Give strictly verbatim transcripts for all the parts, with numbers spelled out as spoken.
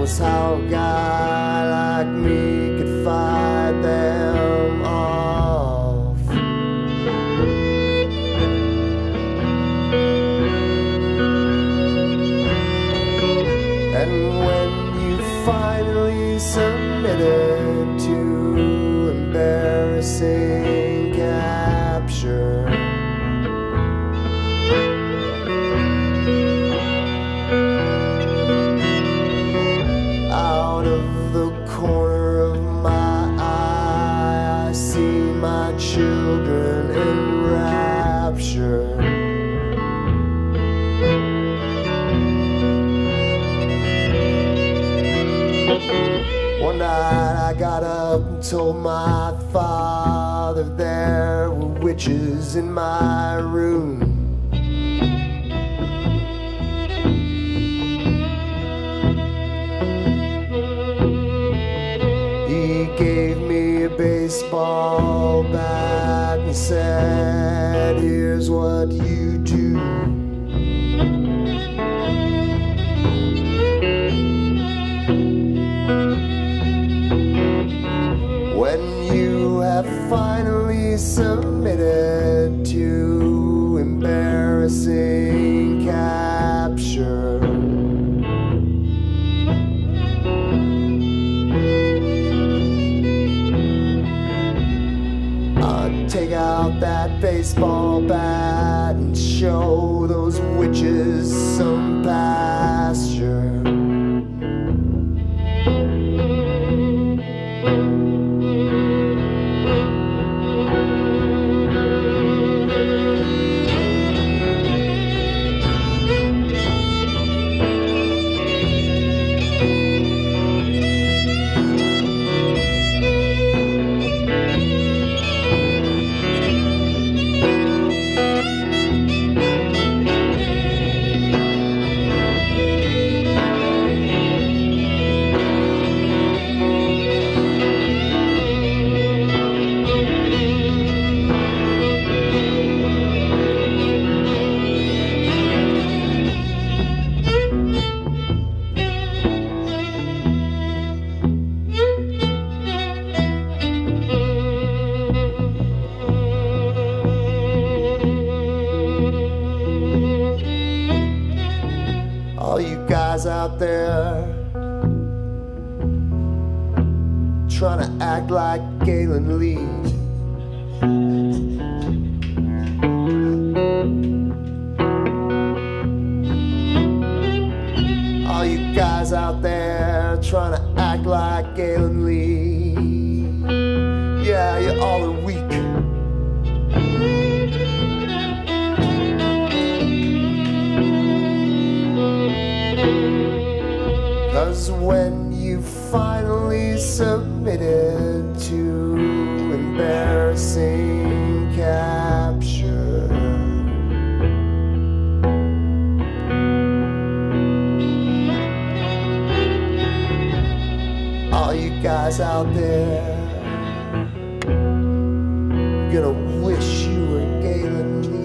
was how a guy like me could fight them off. And when you finally submitted to embarrassing capture, out of the corner of my eye, I see my children in rapture. One night I got up and told my father there were witches in my room. He gave me a baseball bat and said, here's what you do. When you have finally submitted to embarrassing capture, I'd take out that baseball bat and show those witches some pasture. All you guys out there trying to act like Gaelynn Lea, all you guys out there trying to act like Gaelynn Lea, yeah, you all are weak. Cause when you finally submitted to embarrassing capture, all you guys out there, you're gonna wish you were Gaelynn Lea.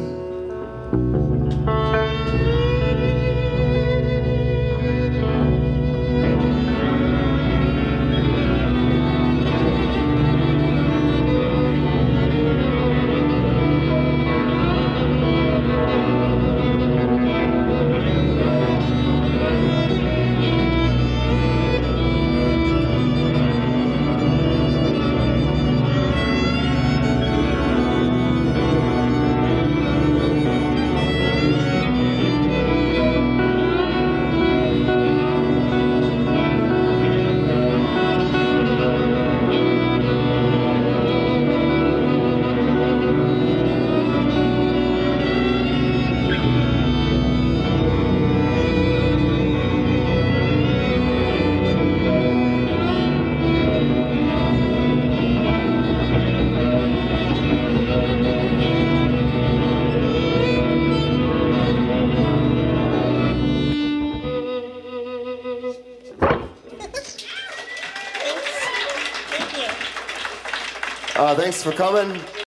Uh, thanks for coming.